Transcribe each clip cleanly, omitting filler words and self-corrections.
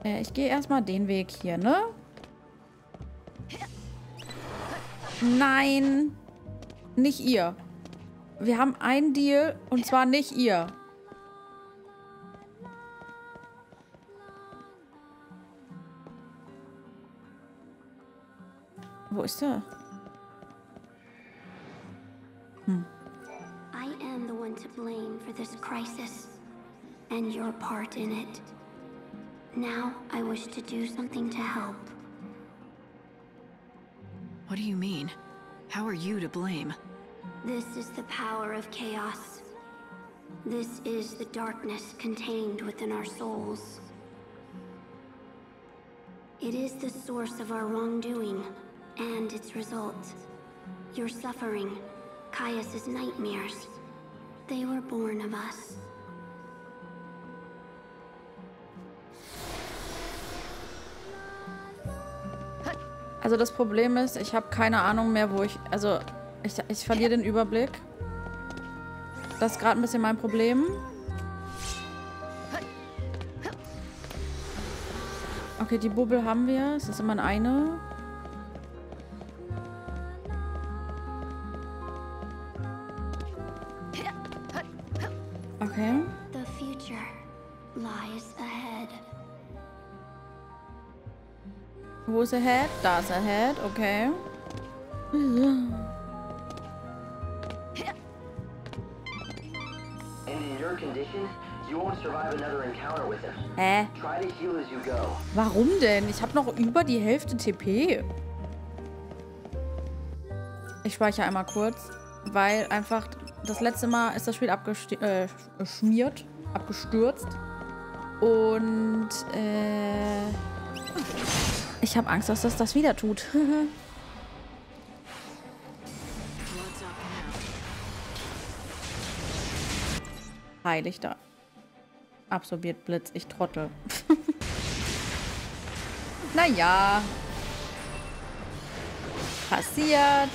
Ich gehe erstmal den Weg hier, ne? Nein. Nicht ihr. Wir haben einen Deal und zwar nicht ihr. Wo ist er? I am the one to blame for this crisis and your part in it. Now I wish to do something to help. What do you mean? How are you to blame? This is the power of chaos. This is the darkness contained within our souls. It is the source of our wrongdoing and its result. Your suffering, Caius's nightmares, they were born of us. Also das Problem ist, ich habe keine Ahnung mehr, wo ich... Also, ich verliere den Überblick. Das ist gerade ein bisschen mein Problem. Okay, die Bubble haben wir. Es ist immer eine. Okay. The future lies ahead. Wo ist Ahead? Da ist Ahead, okay. And in your condition, you won't survive another encounter with him. Hä? Try to heal as you go. Warum denn? Ich habe noch über die Hälfte TP. Ich speichere einmal kurz, weil einfach das letzte Mal ist das Spiel abgestürzt. Und ich habe Angst, dass das wieder tut. Heilig da. Absorbiert Blitz, ich Trottel. Naja. Passiert.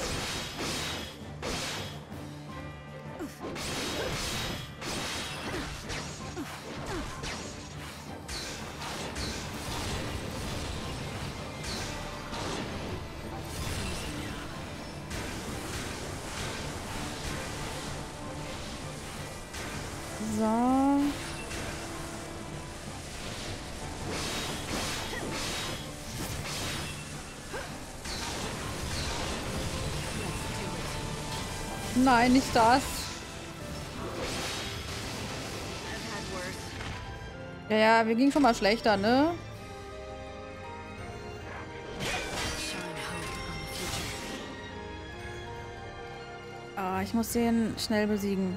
So. Nein, nicht das. Ja, ja, wir gingen schon mal schlechter, ne? Ah, ich muss den schnell besiegen.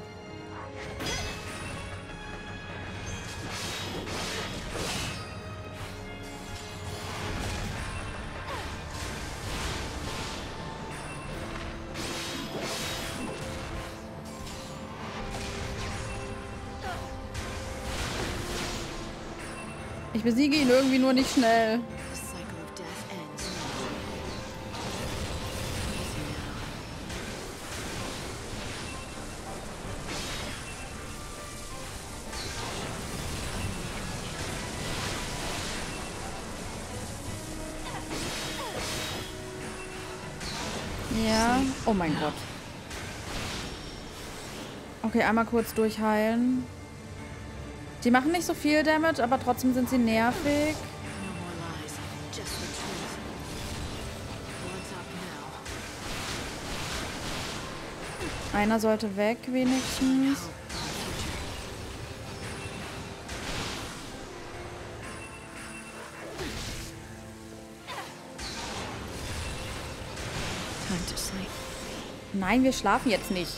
Ich besiege ihn irgendwie nur nicht schnell. Ja. Oh mein Gott. Okay, einmal kurz durchheilen. Die machen nicht so viel Damage, aber trotzdem sind sie nervig. Einer sollte weg, wenigstens. Nein, wir schlafen jetzt nicht.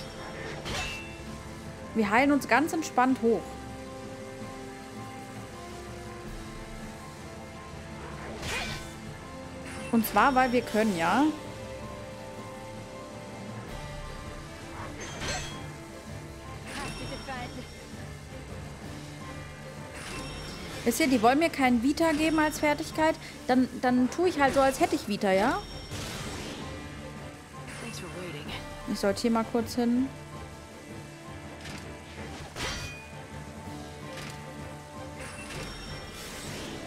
Wir heilen uns ganz entspannt hoch. Und zwar, weil wir können, ja? Wisst ihr, die wollen mir keinen Vita geben als Fertigkeit. Dann tue ich halt so, als hätte ich Vita, ja? Ich sollte hier mal kurz hin.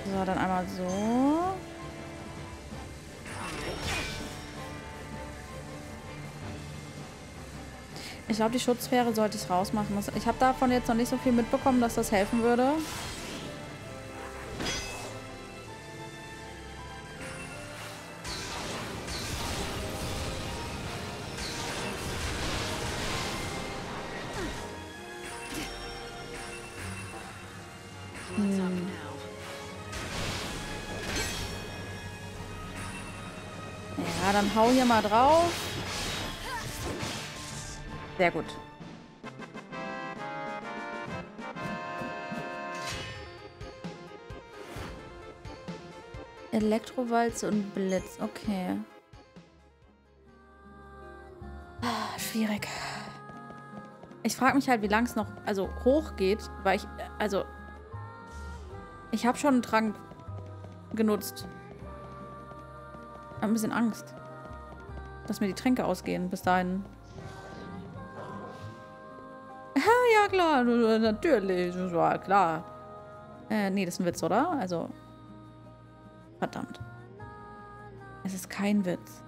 So, dann einmal so. Ich glaube, die Schutzsphäre sollte ich rausmachen. Ich habe davon jetzt noch nicht so viel mitbekommen, dass das helfen würde. Ja, dann hau hier mal drauf. Sehr gut. Elektrowalze und Blitz. Okay. Schwierig. Ich frage mich halt, wie lang es noch hoch geht, weil ich habe schon einen Trank genutzt. Ich habe ein bisschen Angst, dass mir die Tränke ausgehen bis dahin. Ja, klar, natürlich, das war klar. Nee, das ist ein Witz, oder? Also, verdammt. Es ist kein Witz.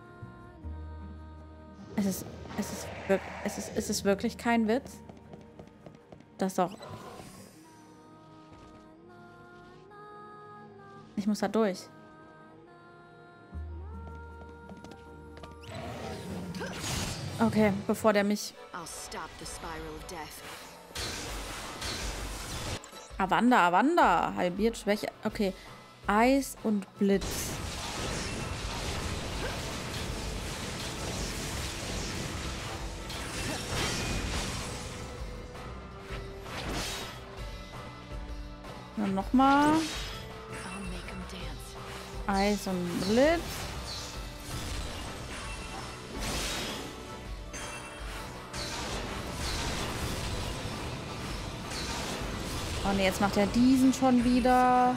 Es ist wirklich kein Witz. Das ist doch... Ich muss da durch. Okay, bevor der mich... Avanda, halbiert Schwäche. Okay, Eis und Blitz. Dann nochmal. Eis und Blitz. Oh ne, jetzt macht er diesen schon wieder.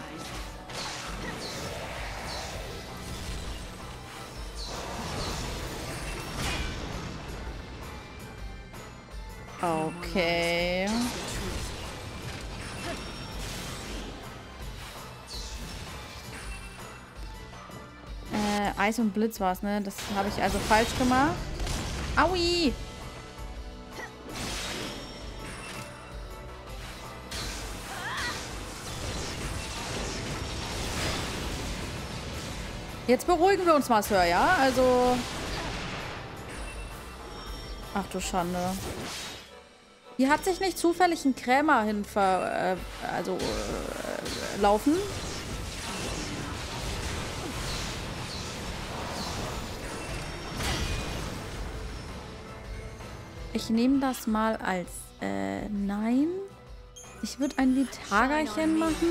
Okay. Eis und Blitz war es, ne? Das habe ich also falsch gemacht. Aui! Jetzt beruhigen wir uns mal, Sir, ja? Also... Ach du Schande. Hier hat sich nicht zufällig ein Krämer laufen. Ich nehme das mal als... nein. Ich würde ein Vitagerchen machen.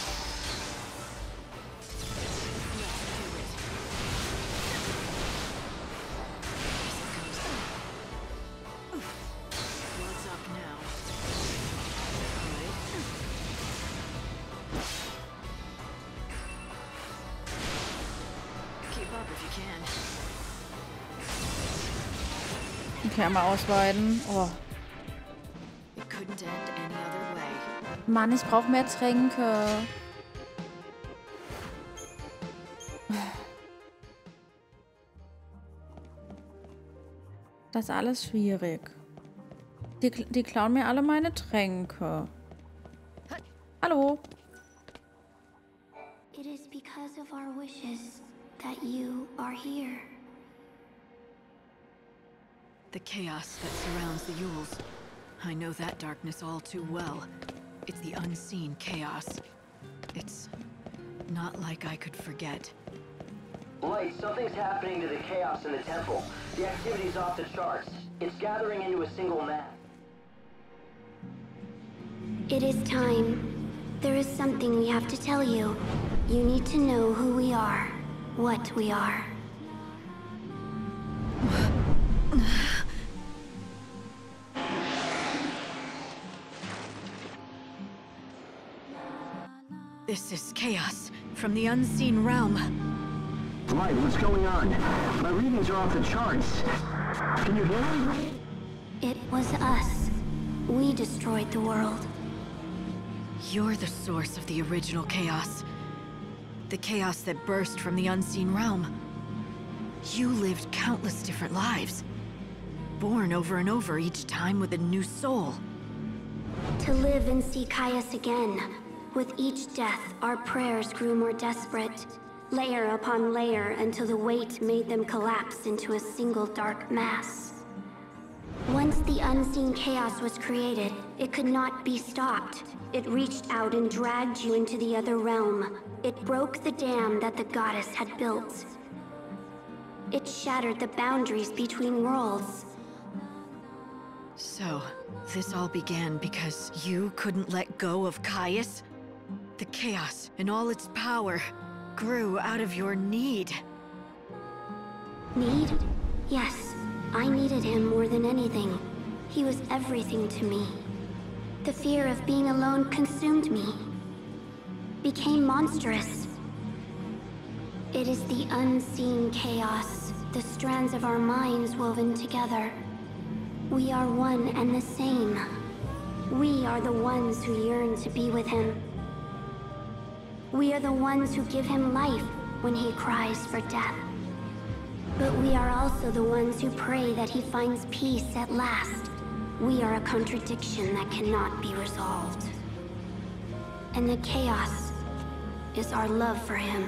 Okay, einmal ausweiten. Oh. Mann, ich brauche mehr Tränke. Das ist alles schwierig. Die klauen mir alle meine Tränke. Hallo. It is because of our wishes that you are here. The chaos that surrounds the Yules. I know that darkness all too well. It's the unseen chaos. It's not like I could forget. Light, something's happening to the chaos in the temple. The activity's off the charts. It's gathering into a single mass. It is time. There is something we have to tell you. You need to know who we are, what we are. This is chaos from the unseen realm. Light, what's going on? My readings are off the charts. Can you hear me? It was us. We destroyed the world. You're the source of the original chaos. the chaos that burst from the unseen realm. You lived countless different lives. Born over and over, each time with a new soul. To live and see Caius again. With each death, our prayers grew more desperate. Layer upon layer until the weight made them collapse into a single dark mass. Once the unseen chaos was created, it could not be stopped. It reached out and dragged you into the other realm. It broke the dam that the goddess had built. It shattered the boundaries between worlds. So, this all began because you couldn't let go of Caius? The chaos and all its power grew out of your need. Need? Yes, I needed him more than anything. He was everything to me. The fear of being alone consumed me. Became monstrous. It is the unseen chaos, the strands of our minds woven together. We are one and the same. We are the ones who yearn to be with him. We are the ones who give him life when he cries for death. But we are also the ones who pray that he finds peace at last. We are a contradiction that cannot be resolved. And the chaos is our love for him.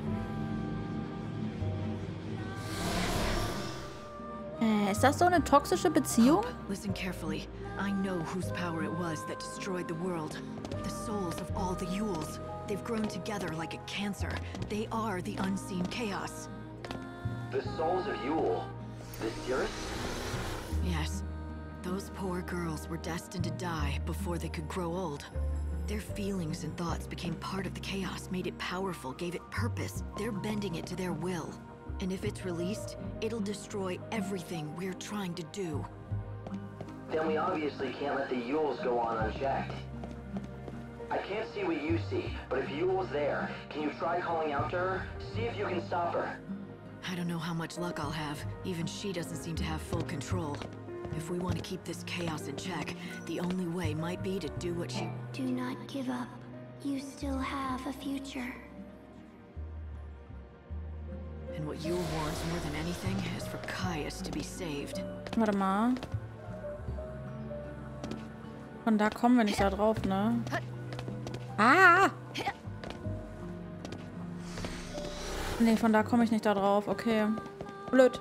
Ist das so eine toxische Beziehung? Hope, listen carefully. I know whose power it was that destroyed the world. The souls of all the Yules. They've grown together like a cancer. They are the unseen chaos. The souls of Yule. The Cirrus? Yes. Those poor girls were destined to die before they could grow old. Their feelings and thoughts became part of the chaos, made it powerful, gave it purpose. They're bending it to their will. And if it's released, it'll destroy everything we're trying to do. Then we obviously can't let the Yules go on unchecked. I can't see what you see, but if Yule's there, can you try calling out to her? See if you can stop her. I don't know how much luck I'll have. Even she doesn't seem to have full control. If we want to keep this chaos in check, the only way might be to do what she... Do not give up. You still have a future. And what Yule wants more than anything is for Caius to be saved. Warte mal. Von da kommen wir nicht da drauf, ne? Ah! Nee, von da komme ich nicht da drauf. Okay. Blöd.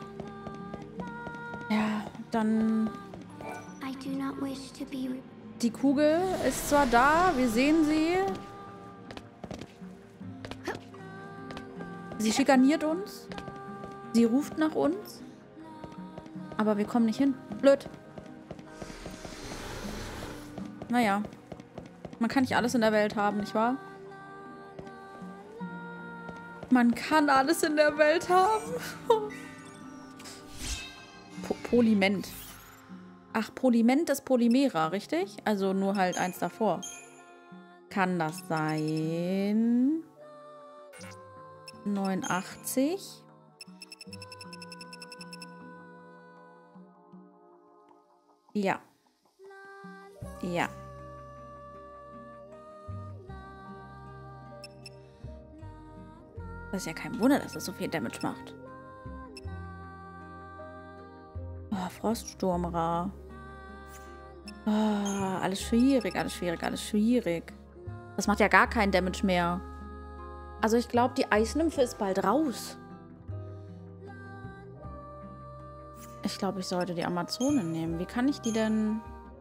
Ja, dann... I do not wish to be... Die Kugel ist zwar da, wir sehen sie. Sie schikaniert uns. Sie ruft nach uns. Aber wir kommen nicht hin. Blöd. Naja. Man kann nicht alles in der Welt haben, nicht wahr? Man kann alles in der Welt haben. Poliment. Ach, Poliment ist Polymera, richtig? Also nur halt eins davor. Kann das sein? 89? Ja. Ja. Das ist ja kein Wunder, dass das so viel Damage macht. Oh, Froststurmra. Oh, alles schwierig, alles schwierig, alles schwierig. Das macht ja gar keinen Damage mehr. Also ich glaube, die Eisnymphe ist bald raus. Ich glaube, ich sollte die Amazone nehmen. Wie kann ich die denn...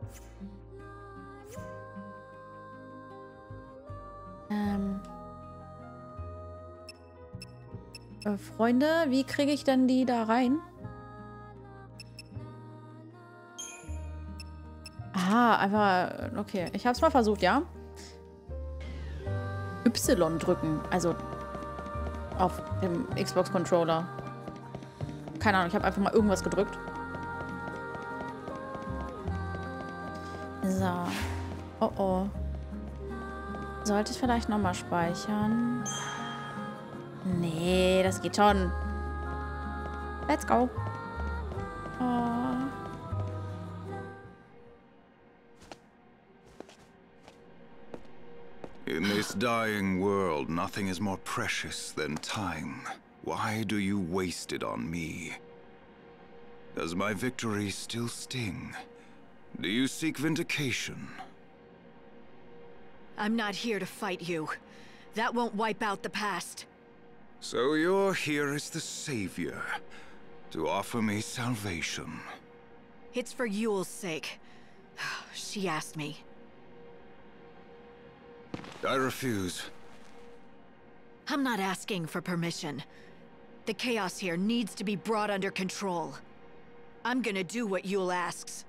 Freunde, wie kriege ich denn die da rein? Aha, einfach... Okay, ich habe es mal versucht, ja? Y drücken. Also auf dem Xbox-Controller. Keine Ahnung, ich habe einfach mal irgendwas gedrückt. So. Oh oh. Sollte ich vielleicht nochmal speichern? Nee, das geht schon. Let's go. Oh. In this dying world, nothing is more precious than time. Why do you waste it on me? Does my victory still sting? Do you seek vindication? I'm not here to fight you. That won't wipe out the past. So you're here as the savior, to offer me salvation. It's for Yule's sake. She asked me. I refuse. I'm not asking for permission. The chaos here needs to be brought under control. I'm gonna do what Yule asks.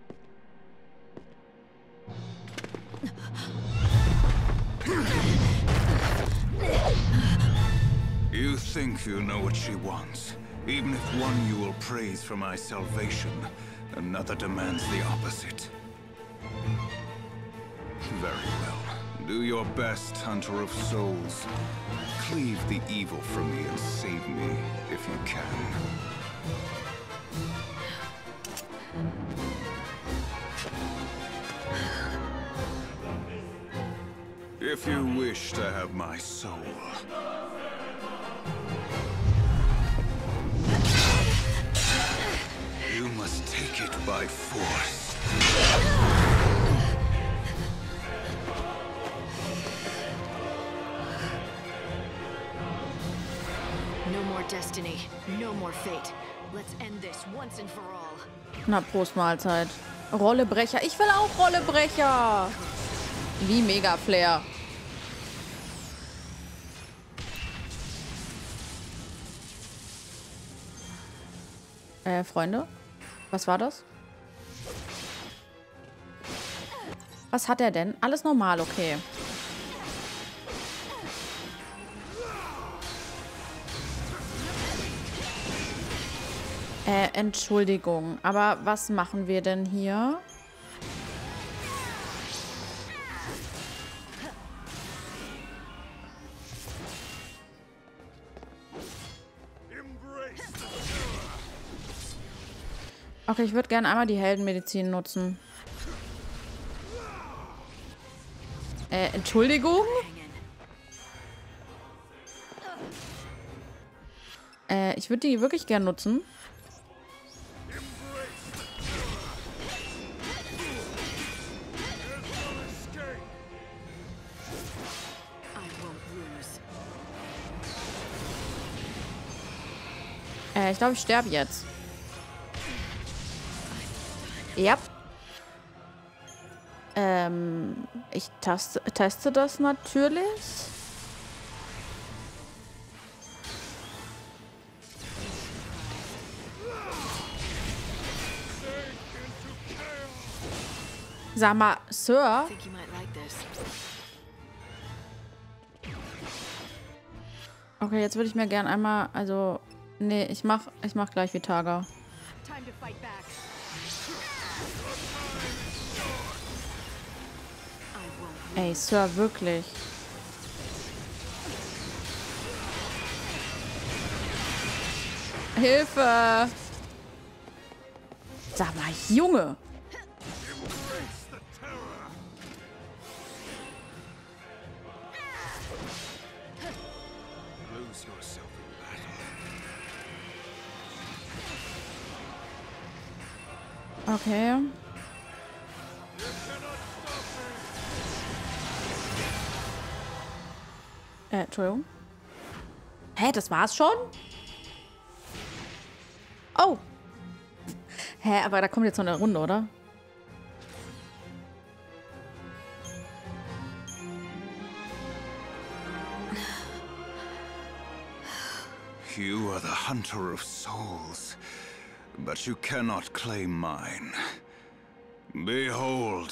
You think you know what she wants. Even if one Yule prays for my salvation, another demands the opposite. Very well. Do your best, Hunter of Souls. Cleave the evil from me and save me, if you can. If you wish to have my soul. You must take it by force. No more destiny, no more fate. Let's end this once and for all. Na, Prost Mahlzeit. Rollebrecher. Ich will auch Rollebrecher. Wie Mega Flair. Freunde? Was war das? Was hat er denn? Alles normal, okay. Entschuldigung, aber was machen wir denn hier? Okay, ich würde gerne einmal die Heldenmedizin nutzen. Entschuldigung? Ich würde die wirklich gern nutzen. Ich glaube, ich sterbe jetzt. Ja. Ich teste das natürlich. Sag mal, Sir. Okay, jetzt würde ich mir gern einmal, also, nee, ich mach gleich wie Targa. Ey, Sir, wirklich. Hilfe! Sag mal, Junge! Okay. Entschuldigung. Hä, das war's schon? Oh. Hä, aber da kommt jetzt noch eine Runde, oder? You are the Hunter of Souls, but you cannot claim mine. Behold.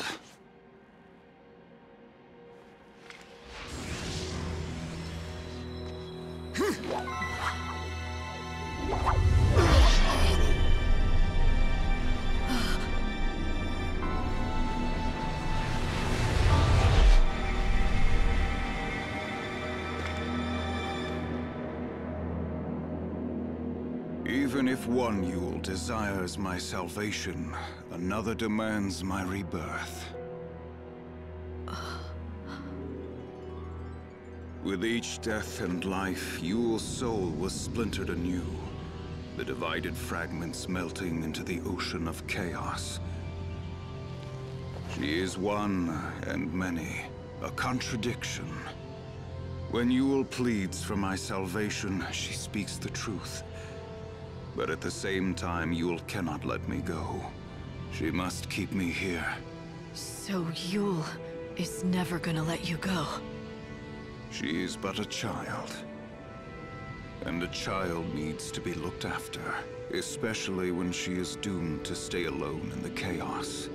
Even if one Yule desires my salvation, another demands my rebirth. With each death and life, Yule's soul was splintered anew, the divided fragments melting into the ocean of chaos. She is one and many, a contradiction. When Yule pleads for my salvation, she speaks the truth. But at the same time, Yule cannot let me go. She must keep me here. So Yule is never gonna let you go. She is but a child. And a child needs to be looked after, especially when she is doomed to stay alone in the chaos.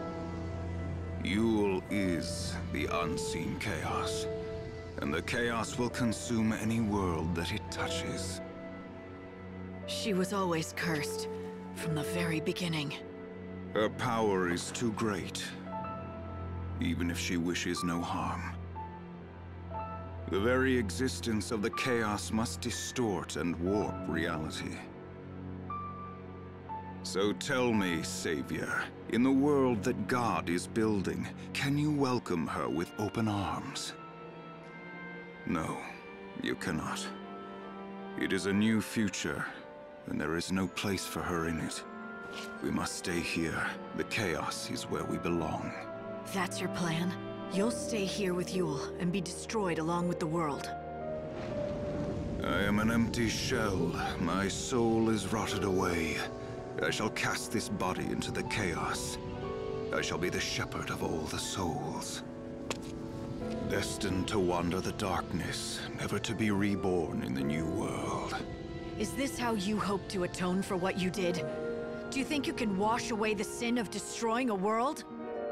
Yule is the unseen chaos, and the chaos will consume any world that it touches. She was always cursed, from the very beginning. Her power is too great, even if she wishes no harm. The very existence of the chaos must distort and warp reality. So tell me, Savior, in the world that God is building, can you welcome her with open arms? No, you cannot. It is a new future, and there is no place for her in it. We must stay here. The chaos is where we belong. That's your plan? You'll stay here with Yule and be destroyed along with the world. I am an empty shell. My soul is rotted away. I shall cast this body into the chaos. I shall be the shepherd of all the souls. Destined to wander the darkness, never to be reborn in the new world. Is this how you hope to atone for what you did? Do you think you can wash away the sin of destroying a world?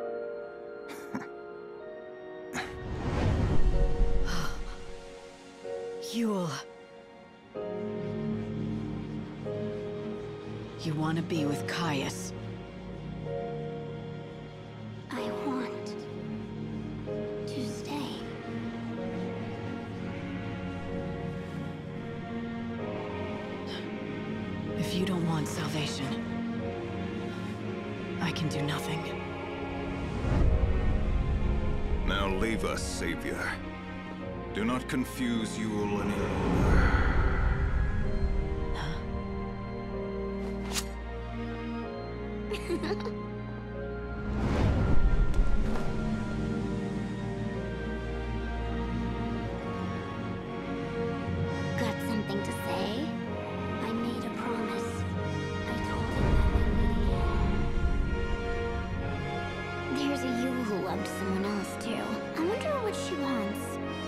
Yule. You want to be with Caius. I want to stay. If you don't want salvation, I can do nothing. Now leave us, Savior. Do not confuse Yule any longer. Got something to say? I made a promise. I told him that when we... There's a Yule who loved someone else too. I wonder what she wants.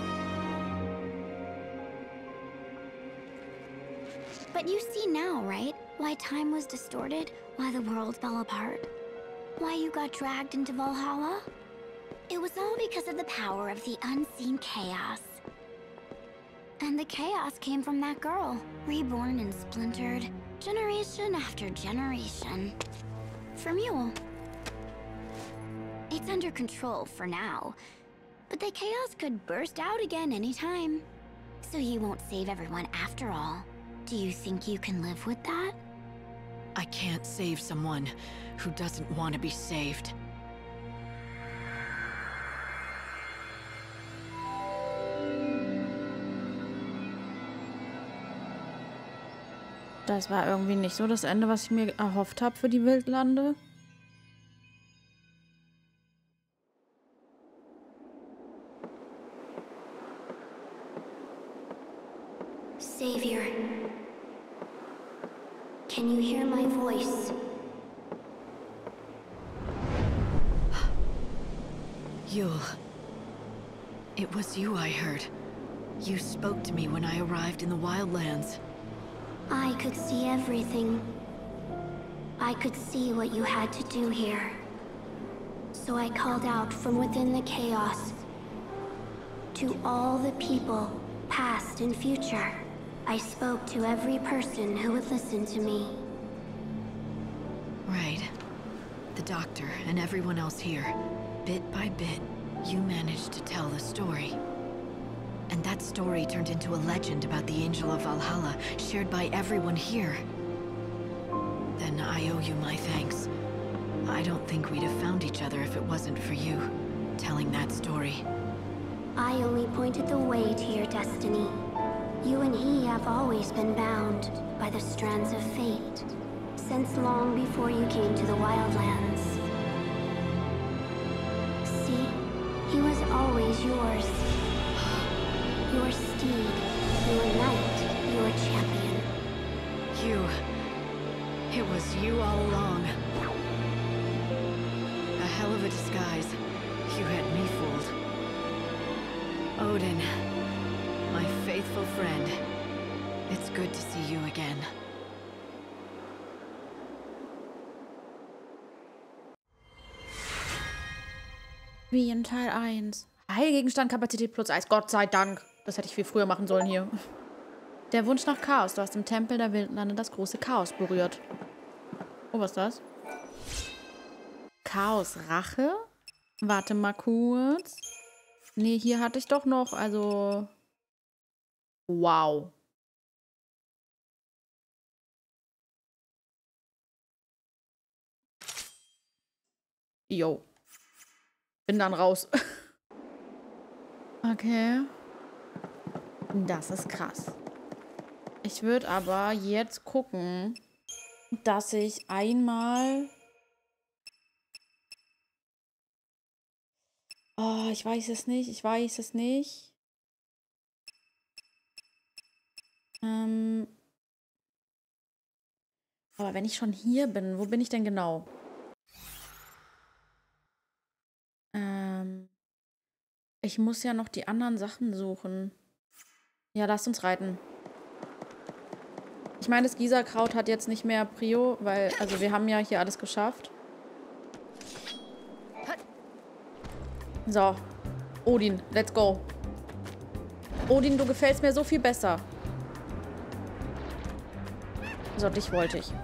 But you see now, right? Why time was distorted, why the world fell apart, why you got dragged into Valhalla? It was all because of the power of the unseen chaos. And the chaos came from that girl, reborn and splintered, generation after generation. From Yule. It's under control for now, but the chaos could burst out again anytime. So you won't save everyone after all. Do you think you can live with that? I can't save someone who doesn't want to be saved. Das war irgendwie nicht so das Ende, was ich mir erhofft habe für die Wildlande. Savior, can you hear my voice? Yule. It was you I heard. You spoke to me when I arrived in the Wildlands. I could see everything. I could see what you had to do here. So I called out from within the chaos. To all the people, past and future. I spoke to every person who would listen to me. Right. The doctor and everyone else here. Bit by bit, you managed to tell the story. And that story turned into a legend about the Angel of Valhalla, shared by everyone here. Then I owe you my thanks. I don't think we'd have found each other if it wasn't for you, telling that story. I only pointed the way to your destiny. You and he have always been bound by the strands of fate, since long before you came to the Wildlands. See, he was always yours. Your steed, your knight, your champion. You... It was you all along. A hell of a disguise. You had me fooled. Odin, my faithful friend. It's good to see you again. Wie in Teil 1. Heilgegenstand, Kapazität plus 1. Gott sei Dank. Das hätte ich viel früher machen sollen hier. Der Wunsch nach Chaos. Du hast im Tempel der Wildlande das große Chaos berührt. Oh, was ist das? Chaos Rache? Warte mal kurz. Nee, hier hatte ich doch noch, also... Wow. Jo. Bin dann raus. Okay. Das ist krass. Ich würde aber jetzt gucken, dass ich einmal... Oh, ich weiß es nicht. Ich weiß es nicht. Aber wenn ich schon hier bin, wo bin ich denn genau? Ich muss ja noch die anderen Sachen suchen. Ja, lasst uns reiten. Ich meine, das Gießerkraut hat jetzt nicht mehr Prio, weil, also wir haben ja hier alles geschafft. So. Odin, let's go. Odin, du gefällst mir so viel besser. So, dich wollte ich.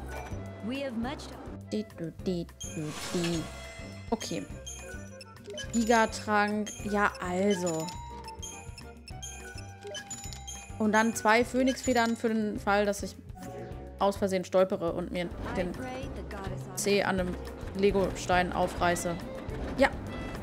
Okay. Gigatrank. Ja, also. Und dann 2 Phönixfedern für den Fall, dass ich aus Versehen stolpere und mir den Zeh an einem Lego-Stein aufreiße. Ja.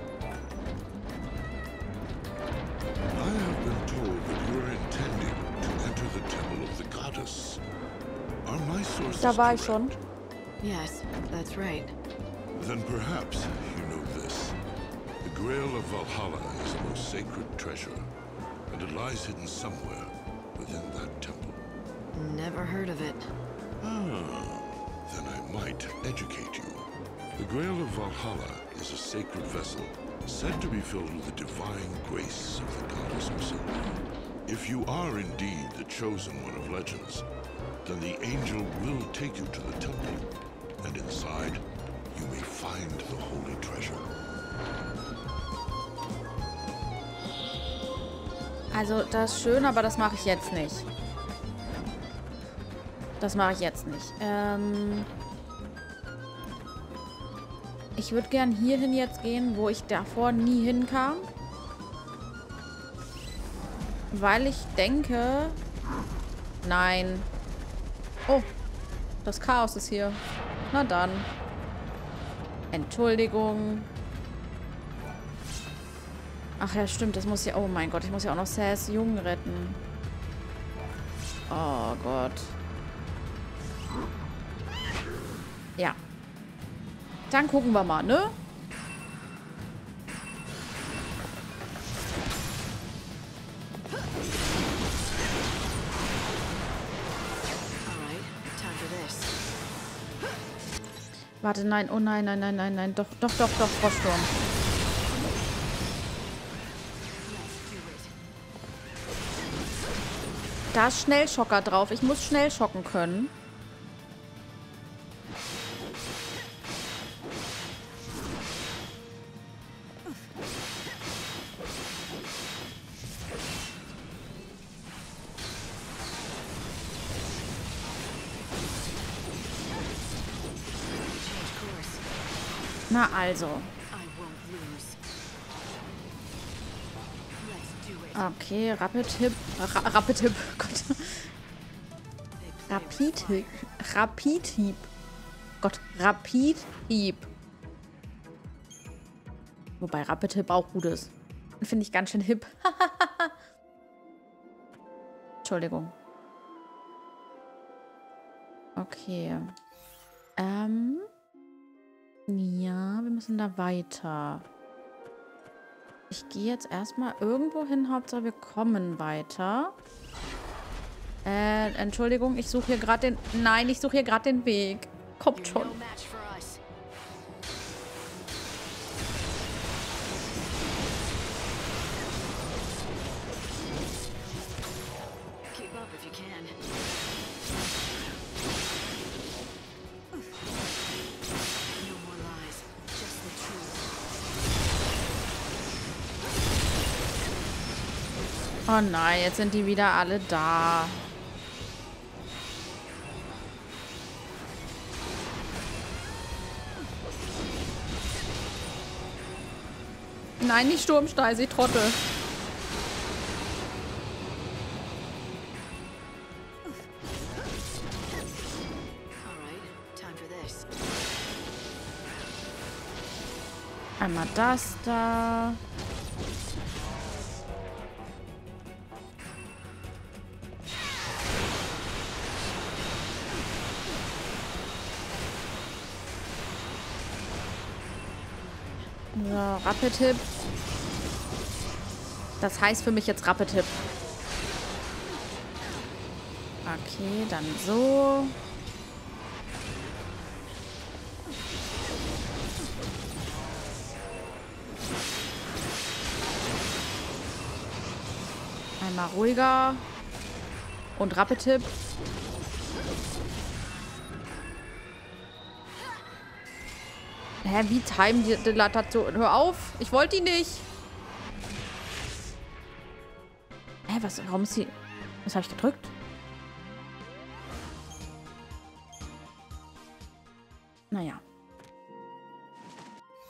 Da war ich schon. Yes, that's right. Then perhaps you know this. The Grail of Valhalla is a most sacred treasure, and it lies hidden somewhere within that temple. Never heard of it. Ah, then I might educate you. The Grail of Valhalla is a sacred vessel, said to be filled with the divine grace of the goddess herself. If you are indeed the chosen one of legends, then the angel will take you to the temple, and inside, you may find the holy treasure. Also, das ist schön, aber das mache ich jetzt nicht. Das mache ich jetzt nicht. Ich würde gern hierhin jetzt gehen, wo ich davor nie hinkam. Weil ich denke... Nein. Oh, das Chaos ist hier. Na dann. Entschuldigung. Ach ja, stimmt, das muss ja... Oh mein Gott, ich muss ja auch noch Sass Jung retten. Oh Gott. Ja. Dann gucken wir mal, ne? Warte, nein, oh nein, nein, nein, nein, nein. Doch, doch, doch, doch, Froststurm. Da ist Schnellschocker drauf. Ich muss schnell schocken können. Na also. Okay, Rapid-Hip. Rapid-Hip. Gott. Rapid-Hip. Rapid-Hieb. Gott, Rapid-Hieb. Wobei Rapid-Hip auch gut ist. Finde ich ganz schön hip. Entschuldigung. Okay. Ja, wir müssen da weiter. Ich gehe jetzt erstmal irgendwo hin. Hauptsache, wir kommen weiter. Entschuldigung, ich suche hier gerade den... Nein, ich suche hier gerade den Weg. Kommt schon. Oh nein, jetzt sind die wieder alle da. Nein, nicht Sturmsteiß, ich Trottel. Einmal das da. So, Rapid Hip. Das heißt für mich jetzt Rapid Hip. Okay, dann so. Einmal ruhiger. Und Rapid Hip. Hä, wie timen die Dilatation? Hör auf! Ich wollte die nicht! Hä, was? Warum ist sie... Was habe ich gedrückt? Naja.